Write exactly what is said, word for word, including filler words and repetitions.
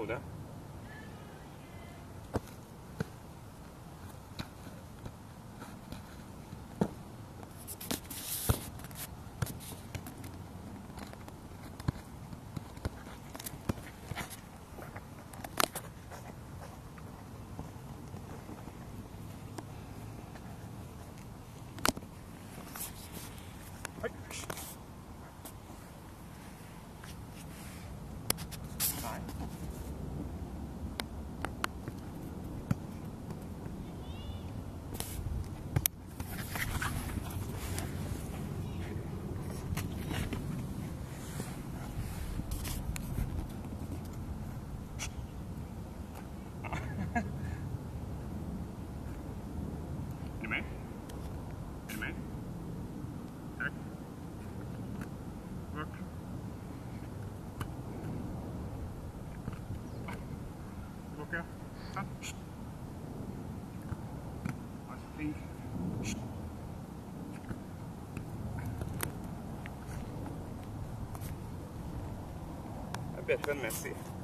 careful there. Är du med? Är du med? Tack. Bort. Tillbaka. Tack. Varsågod. Jag är bättre än Messi.